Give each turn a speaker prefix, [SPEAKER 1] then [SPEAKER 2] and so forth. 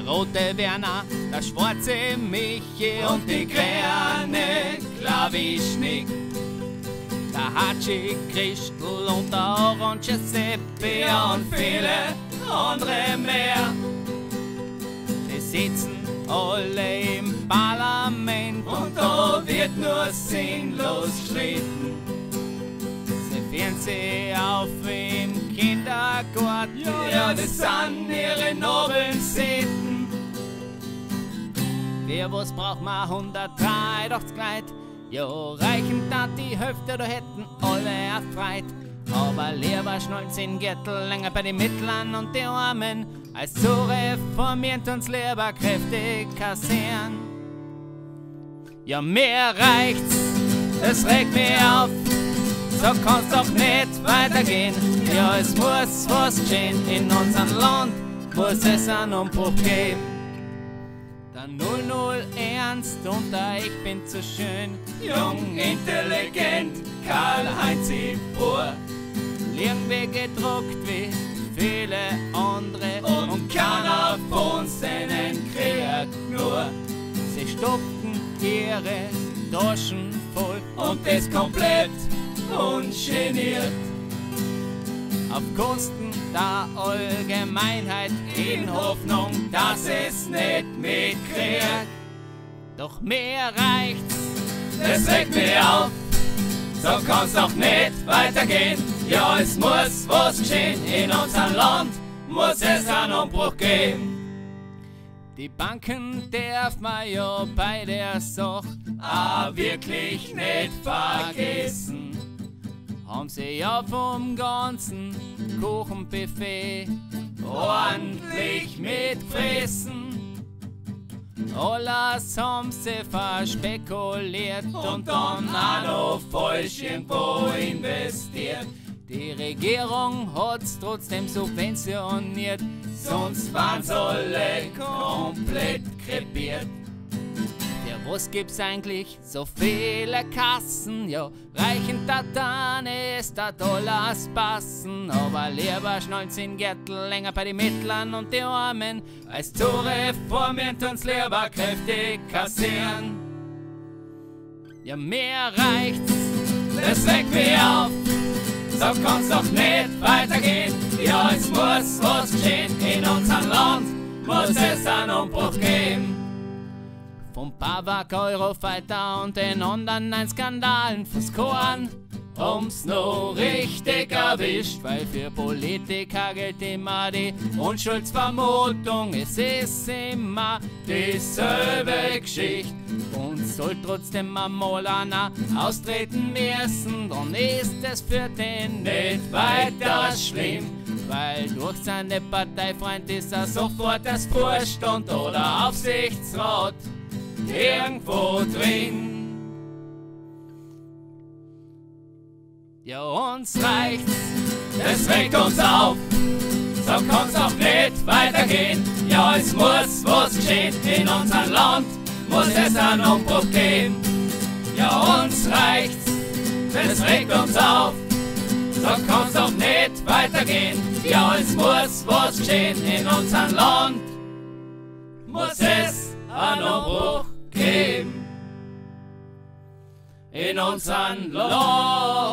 [SPEAKER 1] Der rote Werner, der schwarze Michi und die grüne Klavischnick. Der Hatschi Christel und der orange Seppi und viele andere mehr. Die sitzen alle im Parlament und da wird nur sinnlos gestritten. Sie führen sie auf im Kindergarten, ja, das sind ihre noblen Sitten. Für was braucht man 183 Kleid? Ja, reichen da die Hälfte, da hätten alle erfreut. Aber lieber schnallen sie den Gürtel länger bei den Mittlern und den Armen, als zu reformiert uns lieber kräftig kassieren. Ja, mir reicht's, das regt mich auf, so kann's doch nicht weitergehen. Ja, es muss was geschehen, in unserem Land muss es einen Umbruch geben. Der 00 ernst und der ich bin zu schön, jung, intelligent, Karl-Heinz Bohr. Irgendwie gedruckt wie viele andere und keiner von uns denen kriegt nur. Sie stopfen ihre Taschen voll und das komplett ungeniert. Auf Kosten der Allgemeinheit in Hoffnung, dass es nicht mitkriegt. Doch mir reicht's, das regt mich auf, so kann's doch nicht weitergehen. Ja, es muss was geschehen, in unserem Land muss es einen Umbruch geben. Die Banken darf man ja bei der Sache wirklich nicht vergessen. Haben sie ja vom ganzen Kuchenbuffet ordentlich mitgefressen. Alles haben sie verspekuliert und dann auch noch falsch irgendwo investiert. Die Regierung hat's trotzdem subventioniert, sonst waren's alle komplett krepiert. Für was gibt's eigentlich so viele Kassen? Ja, reichen da dann ist da Dollars passen. Aber lieber schnallen sie den Gürtel länger bei den Mittlern und den Armen, als zu reformieren uns lieber kräftig kassieren. Ja, mir reicht's, das regt mich auf, so kann's doch nicht weitergehen. Ja, es muss was geschehen, in unserem Land muss es einen Umbruch geben. Vom Babak, Eurofighter und den anderen ein Skandalen fürs Korn haben's noch richtig erwischt, weil für Politiker gilt immer die Unschuldsvermutung. Es ist immer dieselbe Geschichte und soll trotzdem einmal einer austreten müssen, dann ist es für den nicht weiter schlimm, weil durch seine Parteifreund ist er sofort als Vorstand oder Aufsichtsrat irgendwo drin. Ja, uns reicht's, das regt uns auf, so kann's auch nicht weitergehen. Ja, es muss was geschehen, in unserem Land muss es einen Umbruch geben. Ja, uns reicht's, das regt uns auf, so kann's auch nicht weitergehen. Ja, es muss was geschehen, in unserem Land muss es einen Umbruch geben. In unserem Land